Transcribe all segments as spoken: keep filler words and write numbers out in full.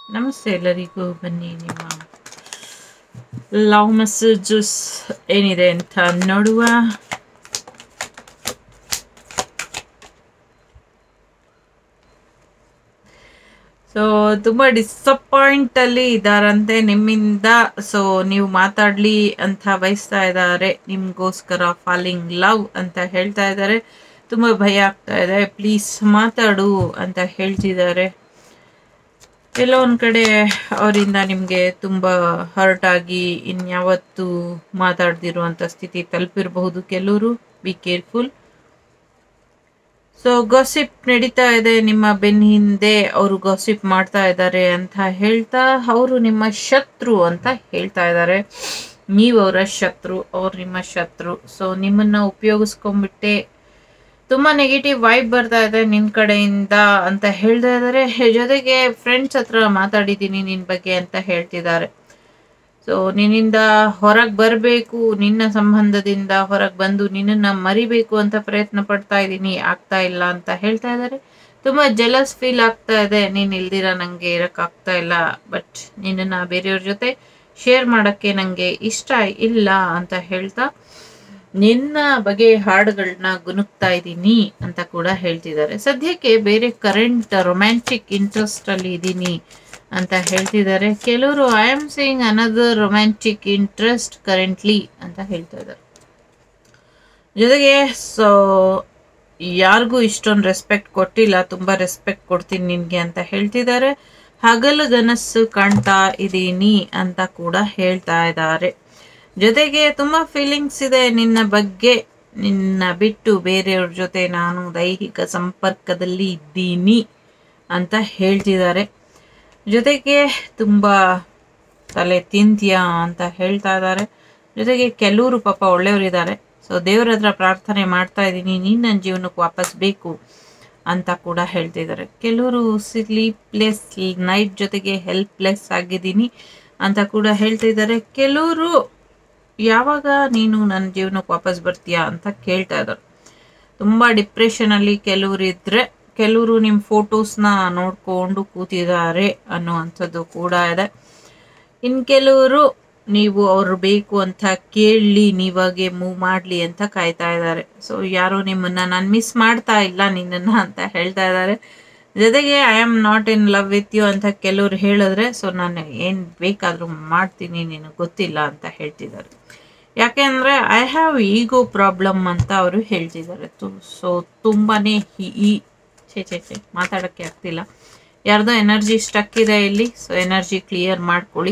ನಮಸ್ತೆ ಎಲ್ಲರಿಗೂ. ಬನ್ನಿ ನಿಮ್ಮ ಲವ್ ಮೆಸೇಜಸ್ ಏನಿದೆ ಅಂತ ನೋಡುವ. ಸೊ ತುಂಬ ಡಿಸಪಾಯಿಂಟಲ್ಲಿ ಇದ್ದಾರಂತೆ ನಿಮ್ಮಿಂದ. ಸೊ ನೀವು ಮಾತಾಡಲಿ ಅಂತ ಬಯಸ್ತಾ ಇದ್ದಾರೆ, ನಿಮಗೋಸ್ಕರ ಫಾಲಿಂಗ್ ಲವ್ ಅಂತ ಹೇಳ್ತಾ ಇದ್ದಾರೆ. ತುಂಬ ಭಯ ಆಗ್ತಾ ಇದೆ, ಪ್ಲೀಸ್ ಮಾತಾಡು ಅಂತ ಹೇಳ್ತಿದ್ದಾರೆ. ಎಲ್ಲೋ ಒಂದು ಕಡೆ ಅವರಿಂದ ನಿಮಗೆ ತುಂಬ ಹರ್ಟ್ ಆಗಿ ಇನ್ಯಾವತ್ತೂ ಮಾತಾಡ್ದಿರುವಂಥ ಸ್ಥಿತಿ ತಲುಪಿರಬಹುದು ಕೆಲವರು. Be careful. ಸೊ ಗಾಸಿಪ್ ನಡೀತಾ ಇದೆ ನಿಮ್ಮ ಬೆನ್ನ ಹಿಂದೆ, ಅವರು ಗಾಸಿಪ್ ಮಾಡ್ತಾ ಇದ್ದಾರೆ ಅಂತ ಹೇಳ್ತಾ ಅವರು ನಿಮ್ಮ ಶತ್ರು ಅಂತ ಹೇಳ್ತಾ ಇದ್ದಾರೆ. ನೀವು ಅವರ ಶತ್ರು, ಅವ್ರು ನಿಮ್ಮ ಶತ್ರು. ಸೊ ನಿಮ್ಮನ್ನ ಉಪಯೋಗಿಸ್ಕೊಂಡ್ಬಿಟ್ಟೆ ತುಂಬ ನೆಗೆಟಿವ್ ವೈಬ್ ಬರ್ತಾ ಇದೆ ನಿನ್ನ ಕಡೆಯಿಂದ ಅಂತ ಹೇಳ್ತಾ ಇದ್ದಾರೆ. ಜೊತೆಗೆ ಫ್ರೆಂಡ್ಸ್ ಹತ್ರ ಮಾತಾಡಿದ್ದೀನಿ ನಿನ್ನ ಬಗ್ಗೆ ಅಂತ ಹೇಳ್ತಿದ್ದಾರೆ. ಸೊ ನಿನ್ನಿಂದ ಹೊರಗೆ ಬರಬೇಕು, ನಿನ್ನ ಸಂಬಂಧದಿಂದ ಹೊರಗೆ ಬಂದು ನಿನ್ನನ್ನು ಮರಿಬೇಕು ಅಂತ ಪ್ರಯತ್ನ ಪಡ್ತಾ ಇದ್ದೀನಿ, ಆಗ್ತಾ ಇಲ್ಲ ಅಂತ ಹೇಳ್ತಾ ಇದ್ದಾರೆ. ತುಂಬ ಜೆಲಸ್ ಫೀಲ್ ಆಗ್ತಾ ಇದೆ, ನೀನು ಇಲ್ದಿರ ನನಗೆ ಇರೋಕ್ಕಾಗ್ತಾ ಇಲ್ಲ, ಬಟ್ ನಿನ್ನನ್ನು ಬೇರೆಯವ್ರ ಜೊತೆ ಶೇರ್ ಮಾಡೋಕ್ಕೆ ನನಗೆ ಇಷ್ಟ ಇಲ್ಲ ಅಂತ ಹೇಳ್ತಾ ನಿನ್ನ ಬಗ್ಗೆ ಹಾಡುಗಳನ್ನ ಗುನುಕ್ತಾ ಇದ್ದೀನಿ ಅಂತ ಕೂಡ ಹೇಳ್ತಿದ್ದಾರೆ. ಸದ್ಯಕ್ಕೆ ಬೇರೆ ಕರೆಂಟ್ ರೊಮ್ಯಾಂಟಿಕ್ ಇಂಟ್ರೆಸ್ಟ್ ಅಲ್ಲಿ ಇದ್ದೀನಿ ಅಂತ ಹೇಳ್ತಿದ್ದಾರೆ ಕೆಲವರು. I am saying another romantic interest currently ಅಂತ ಹೇಳ್ತಾ ಇದ್ದಾರೆ. ಜೊತೆಗೆ ಸೊ ಯಾರಿಗೂ ಇಷ್ಟೊಂದು ರೆಸ್ಪೆಕ್ಟ್ ಕೊಟ್ಟಿಲ್ಲ, ತುಂಬ ರೆಸ್ಪೆಕ್ಟ್ ಕೊಡ್ತೀನಿ ನಿನಗೆ ಅಂತ ಹೇಳ್ತಿದ್ದಾರೆ. ಹಗಲುಗನಸು ಕಾಣ್ತಾ ಇದ್ದೀನಿ ಅಂತ ಕೂಡ ಹೇಳ್ತಾ ಇದ್ದಾರೆ. ಜೊತೆಗೆ ತುಂಬ ಫೀಲಿಂಗ್ಸ್ ಇದೆ ನಿನ್ನ ಬಗ್ಗೆ, ನಿನ್ನ ಬಿಟ್ಟು ಬೇರೆಯವ್ರ ಜೊತೆ ನಾನು ದೈಹಿಕ ಸಂಪರ್ಕದಲ್ಲಿ ಇದ್ದೀನಿ ಅಂತ ಹೇಳ್ತಿದ್ದಾರೆ. ಜೊತೆಗೆ ತುಂಬ ತಲೆ ತಿಂತೀಯಾ ಅಂತ ಹೇಳ್ತಾ ಇದ್ದಾರೆ. ಜೊತೆಗೆ ಕೆಲವರು ಪಾಪ ಒಳ್ಳೆಯವರಿದ್ದಾರೆ. ಸೊ ದೇವ್ರ ಹತ್ರ ಪ್ರಾರ್ಥನೆ ಮಾಡ್ತಾ ಇದ್ದೀನಿ, ನೀನು ನನ್ನ ಜೀವನಕ್ಕೆ ವಾಪಸ್ ಬೇಕು ಅಂತ ಕೂಡ ಹೇಳ್ತಿದ್ದಾರೆ. ಕೆಲವರು ಸ್ಲೀಪ್ಲೆಸ್ ನೈಟ್ ಜೊತೆಗೆ ಹೆಲ್ಪ್ಲೆಸ್ ಆಗಿದ್ದೀನಿ ಅಂತ ಕೂಡ ಹೇಳ್ತಿದ್ದಾರೆ. ಕೆಲವರು ಯಾವಾಗ ನೀನು ನನ್ನ ಜೀವನಕ್ಕೆ ವಾಪಸ್ ಬರ್ತೀಯಾ ಅಂತ ಕೇಳ್ತಾ ಇದ್ದಾರೆ. ತುಂಬ ಡಿಪ್ರೆಷನಲ್ಲಿ ಕೆಲವರು ಇದ್ದರೆ, ಕೆಲವರು ನಿಮ್ಮ ಫೋಟೋಸ್ನ ನೋಡಿಕೊಂಡು ಕೂತಿದ್ದಾರೆ ಅನ್ನುವಂಥದ್ದು ಕೂಡ ಇದೆ. ಇನ್ನು ಕೆಲವರು ನೀವು ಅವರು ಬೇಕು ಅಂತ ಕೇಳಲಿ, ನೀವಾಗೆ ಮೂವ್ ಮಾಡಲಿ ಅಂತ ಕಾಯ್ತಾ ಇದ್ದಾರೆ. ಸೊ ಯಾರೋ ನಿಮ್ಮನ್ನು ನಾನು ಮಿಸ್ ಮಾಡ್ತಾ ಇಲ್ಲ ನಿನ್ನನ್ನು ಅಂತ ಹೇಳ್ತಾ ಇದ್ದಾರೆ. ಜೊತೆಗೆ I am not in love with you ಅಂತ ಕೆಲವ್ರು ಹೇಳಿದ್ರೆ, ಸೊ ನಾನು ಏನು ಬೇಕಾದರೂ ಮಾಡ್ತೀನಿ, ನಿನಗೆ ಗೊತ್ತಿಲ್ಲ ಅಂತ ಹೇಳ್ತಿದ್ದಾರೆ. ಯಾಕೆ ಅಂದರೆ ಐ ಹ್ಯಾವ್ ಈಗೋ ಪ್ರಾಬ್ಲಮ್ ಅಂತ ಅವರು ಹೇಳ್ತಿದ್ದಾರೆ. ತು ಸೊ ತುಂಬಾ ಈ ಛೇ ಛೇ ಛೇ ಮಾತಾಡೋಕ್ಕೆ ಆಗ್ತಿಲ್ಲ. ಯಾರ್ದೋ ಎನರ್ಜಿ ಸ್ಟಕ್ ಇದೆ ಇಲ್ಲಿ. ಸೊ ಎನರ್ಜಿ ಕ್ಲಿಯರ್ ಮಾಡ್ಕೊಳ್ಳಿ.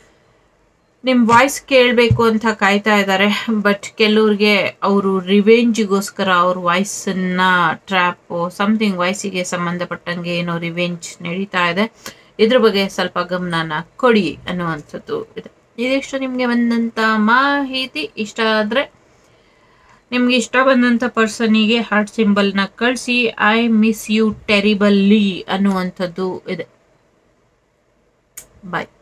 ನಿಮ್ಮ ವಾಯ್ಸ್ ಕೇಳಬೇಕು ಅಂತ ಕಾಯ್ತಾ ಇದ್ದಾರೆ. ಬಟ್ ಕೆಲವ್ರಿಗೆ ಅವರು ರಿವೆಂಜಿಗೋಸ್ಕರ ಅವ್ರ ವಾಯ್ಸನ್ನು ಟ್ರ್ಯಾಪು ಸಮಥಿಂಗ್ ವಾಯ್ಸಿಗೆ ಸಂಬಂಧಪಟ್ಟಂಗೆ ಏನೋ ರಿವೆಂಜ್ ನಡೀತಾ ಇದೆ. ಇದ್ರ ಬಗ್ಗೆ ಸ್ವಲ್ಪ ಗಮನನ ಕೊಡಿ ಅನ್ನುವಂಥದ್ದು ಇದೆ. ಇದಿಷ್ಟು ನಿಮಗೆ ಬಂದಂಥ ಮಾಹಿತಿ. ಇಷ್ಟ ಆದರೆ ನಿಮ್ಗೆ ಇಷ್ಟ ಬಂದಂಥ ಪರ್ಸನಿಗೆ ಹಾರ್ಟ್ ಸಿಂಬಲ್ನ ಕಳಿಸಿ. ಐ ಮಿಸ್ ಯು ಟೆರಿಬಲ್ಲಿ ಅನ್ನುವಂಥದ್ದು ಇದೆ. ಬಾಯ್.